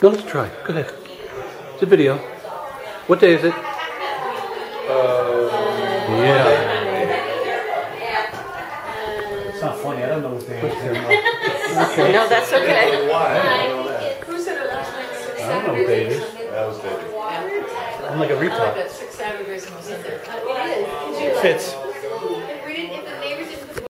No, let's try. Go ahead. It's a video. What day is it? Yeah. It's not funny. I don't know what day it is. Okay. No, that's okay. Why? Who said it last night? 6 I don't know what day it is. That was David. I'm like a retard. 6 Saturdays and a Sunday. It fits.